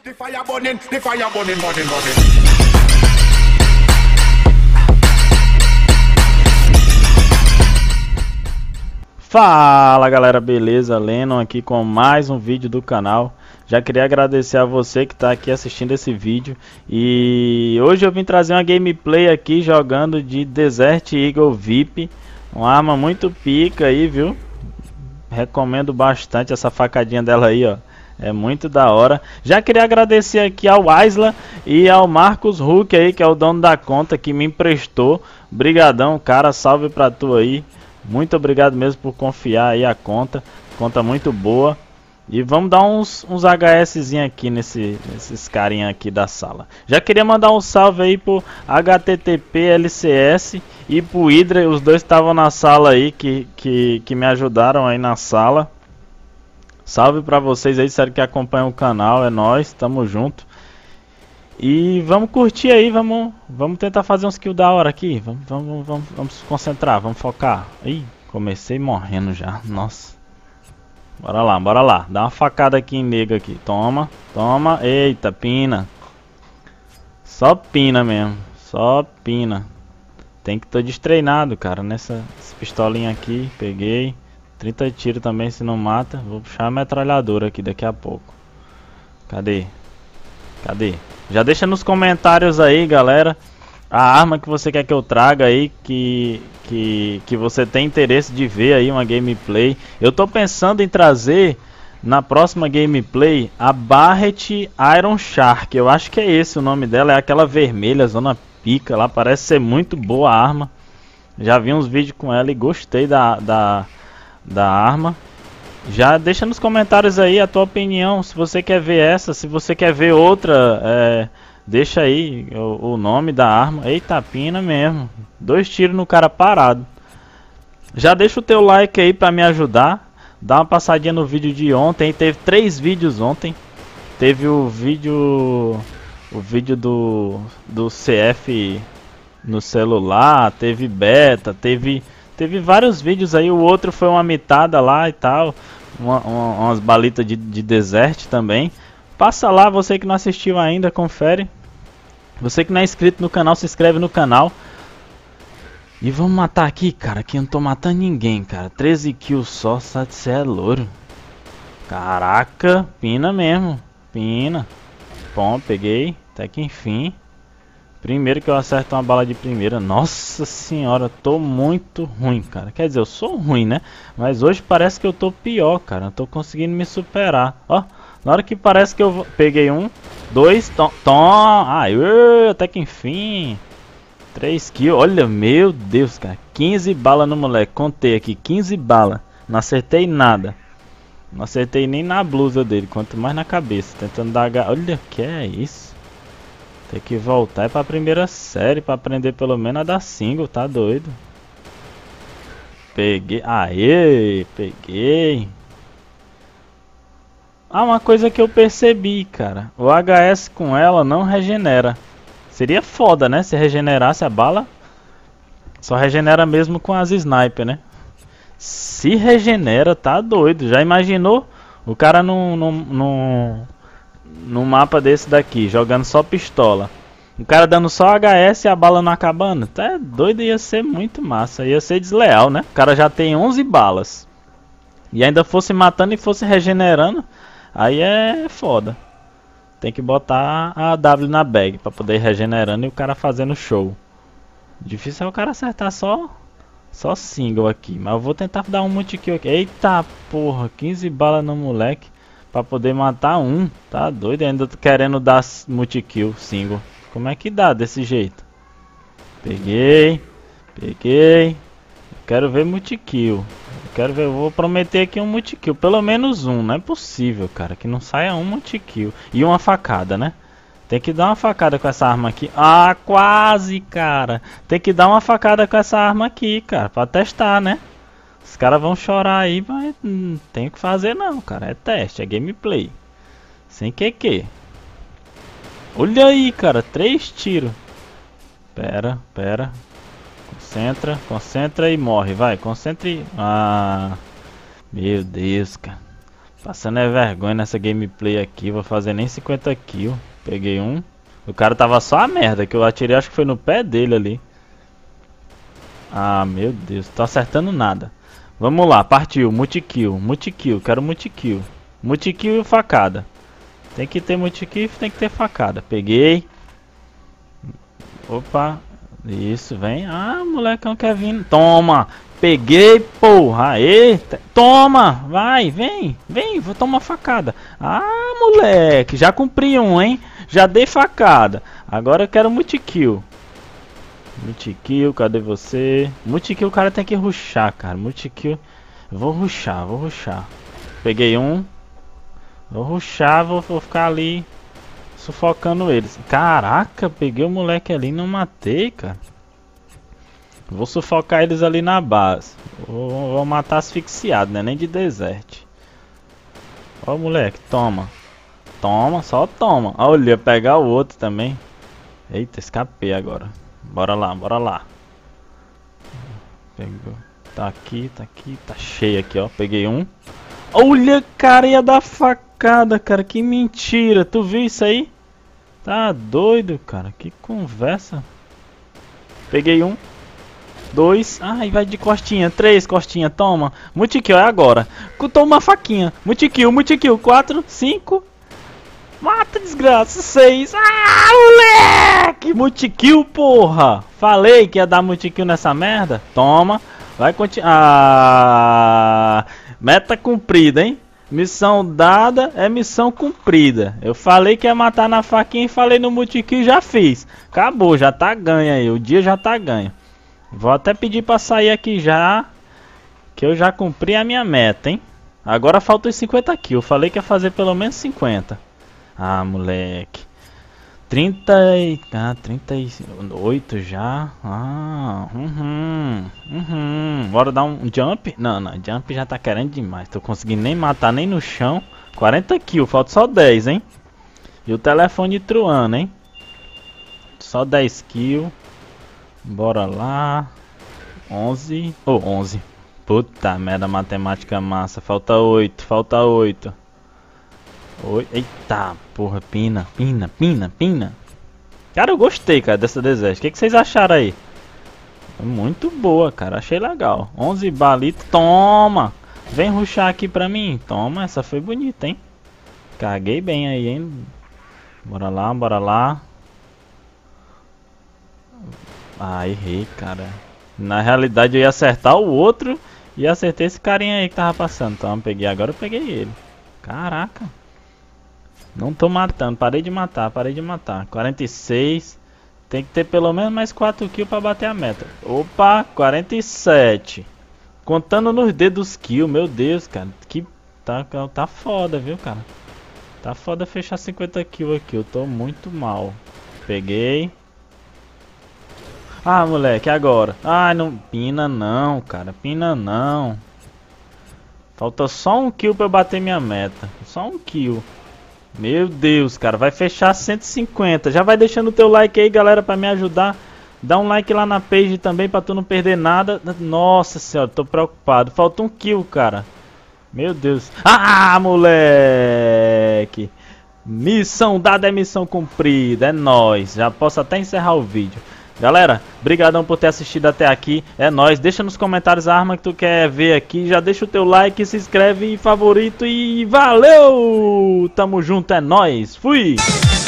The fire burning, burning. Fala galera, beleza? Lennon aqui com mais um vídeo do canal. Já queria agradecer a você que está aqui assistindo esse vídeo. E hoje eu vim trazer uma gameplay aqui jogando de Desert Eagle VIP. Uma arma muito pica aí, viu? Recomendo bastante essa facadinha dela aí, ó. É muito da hora. Já queria agradecer aqui ao Isla e ao Marcos Huck aí, que é o dono da conta, que me emprestou. Brigadão, cara, salve pra tu aí. Muito obrigado mesmo por confiar aí a conta. Conta muito boa. E vamos dar uns HSzinho aqui nesses carinha aqui da sala. Já queria mandar um salve aí pro HTTP LCS e pro Hydra. Os dois estavam na sala aí que me ajudaram aí na sala. Salve pra vocês aí, sério que acompanham o canal. É nóis, tamo junto. E vamos curtir aí, vamos tentar fazer uns kills da hora aqui. Vamos se concentrar, vamos focar. Ih, comecei morrendo já, nossa. Bora lá, dá uma facada aqui em nego aqui. Toma, toma, eita, pina. Só pina mesmo, só pina. Tem que tô destreinado, cara, nessa pistolinha aqui, peguei. 30 tiros também se não mata. Vou puxar a metralhadora aqui daqui a pouco. Cadê? Já deixa nos comentários aí, galera, a arma que você quer que eu traga aí, que você tem interesse de ver aí uma gameplay. Eu tô pensando em trazer na próxima gameplay a Barrett Iron Shark. Eu acho que é esse o nome dela, é aquela vermelha, zona pica lá, parece ser muito boa a arma. Já vi uns vídeos com ela e gostei da arma. Já deixa nos comentários aí a tua opinião, se você quer ver essa, se você quer ver outra, deixa aí o nome da arma. Eita, pina mesmo, 2 tiros no cara parado. Já deixa o teu like aí pra me ajudar. Dá uma passadinha no vídeo de ontem, teve 3 vídeos ontem. Teve o vídeo do CF no celular, teve beta, teve vários vídeos aí. O outro foi uma mitada lá e tal, umas balitas de desert também. Passa lá, você que não assistiu ainda, confere. Você que não é inscrito no canal, se inscreve no canal. E vamos matar aqui, cara, que eu não tô matando ninguém, cara. 13 kills só, você é louro. Caraca, pina mesmo, pina. Bom, peguei, até que enfim. Primeiro que eu acerto uma bala de primeira. Nossa senhora, tô muito ruim, cara. Quer dizer, eu sou ruim, né? Mas hoje parece que eu tô pior, cara. Eu tô conseguindo me superar. Ó, na hora que parece que eu peguei 1, 2, toma. Ai, até que enfim. 3 kills. Olha, meu Deus, cara. 15 balas no moleque. Contei aqui, 15 balas. Não acertei nada. Não acertei nem na blusa dele, quanto mais na cabeça. Tentando dar H. Olha, que é isso? Tem que voltar pra primeira série pra aprender pelo menos a dar single, tá doido? Peguei, aê, peguei. Ah, uma coisa que eu percebi, cara. O HS com ela não regenera. Seria foda, né? Se regenerasse a bala. Só regenera mesmo com as sniper, né? Se regenera, tá doido. Já imaginou? O cara num mapa desse daqui, jogando só pistola, o cara dando só HS e a bala não acabando. Tá doido, ia ser muito massa. Ia ser desleal, né? O cara já tem 11 balas e ainda fosse matando e fosse regenerando. Aí é foda. Tem que botar a W na bag pra poder ir regenerando e o cara fazendo show. Difícil é o cara acertar só single aqui. Mas eu vou tentar dar um multi-kill aqui. Eita porra, 15 balas no moleque pra poder matar um. Tá doido, ainda tô querendo dar multi-kill single. Como é que dá desse jeito? Peguei. Quero ver multi-kill. Eu vou prometer aqui um multi-kill. Pelo menos um, não é possível, cara, que não saia um multi-kill. E uma facada, né? Tem que dar uma facada com essa arma aqui. Ah, quase, cara. Tem que dar uma facada com essa arma aqui, cara, pra testar, né? Os caras vão chorar aí, mas não tem o que fazer não, cara. É teste, é gameplay. Sem QQ. Olha aí, cara, 3 tiros. Pera. Concentra e morre, vai, concentre. Ah, meu Deus, cara. Passando é vergonha nessa gameplay aqui. Vou fazer nem 50 kills. Peguei um. O cara tava só a merda, que eu atirei, acho que foi no pé dele ali. Ah, meu Deus, tô acertando nada. Vamos lá, partiu, multikill, quero multikill. Multikill e facada. Tem que ter multikill e tem que ter facada. Peguei. Opa, isso, vem. Ah, molecão quer vir. Toma, peguei, porra. Aê, toma, vai, vem, vou tomar facada. Ah, moleque, já cumpri um, hein. Já dei facada. Agora eu quero multikill. Multikill, cadê você? Multikill o cara tem que rushar, cara. Multikill. Vou rushar. Peguei um. Vou rushar, vou ficar ali sufocando eles. Caraca, peguei o moleque ali e não matei, cara. Vou sufocar eles ali na base. Vou matar asfixiado, né? Nem de desert. Ó, moleque, toma. Toma, só toma. Olha, pegar o outro também. Eita, escapei agora. Bora lá. Pegou. Tá aqui, tá cheio aqui, ó. Peguei um. Olha, cara, ia dar facada, cara. Que mentira. Tu viu isso aí? Tá doido, cara. Que conversa. Peguei um. 2. Ai, vai de costinha. 3 costinha, toma. Multikill, é agora. Toma uma faquinha. Multikill. 4, 5. Mata, desgraça. 6. Ah, moleque! Multikill, porra! Falei que ia dar multikill nessa merda. Toma. Vai continuar. Ah, meta cumprida, hein? Missão dada é missão cumprida. Eu falei que ia matar na faquinha e falei no multikill e já fiz. Acabou, já tá ganho aí. O dia já tá ganho. Vou até pedir pra sair aqui já, que eu já cumpri a minha meta, hein? Agora falta os 50 kills. Eu falei que ia fazer pelo menos 50. Ah, moleque. 38 já. Ah, Bora dar um jump? Não, jump já tá querendo demais. Tô conseguindo nem matar nem no chão. 40 kills, falta só 10, hein? E o telefone truando, hein? Só 10 kills. Bora lá. 11. 11. Puta merda, matemática massa. Falta 8. Eita, porra, pina. Cara, eu gostei, cara, dessa desert. O que vocês acharam aí? Muito boa, cara. Achei legal. 11 balitas. Toma! Vem rushar aqui pra mim. Toma, essa foi bonita, hein? Caguei bem aí, hein? Bora lá. Ah, errei, cara. Na realidade eu ia acertar o outro e acertei esse carinha aí que tava passando. Então agora eu peguei ele. Caraca. Não tô matando, parei de matar. 46. Tem que ter pelo menos mais 4 kills pra bater a meta. Opa, 47. Contando nos dedos kills, meu Deus, cara. Que tá foda, viu, cara? Tá foda fechar 50 kills aqui. Eu tô muito mal. Peguei. Ah, moleque, agora. Ah, não. Pina não, cara. Pina não. Falta só um kill pra eu bater minha meta. Só um kill. Meu Deus, cara. Vai fechar 150. Já vai deixando o teu like aí, galera, pra me ajudar. Dá um like lá na page também pra tu não perder nada. Nossa senhora, tô preocupado. Falta um kill, cara. Meu Deus. Ah, moleque. Missão dada é missão cumprida. É nóis. Já posso até encerrar o vídeo. Galera, brigadão por ter assistido até aqui. É nóis. Deixa nos comentários a arma que tu quer ver aqui. Já deixa o teu like, se inscreve em favorito e valeu! Tamo junto, é nóis. Fui!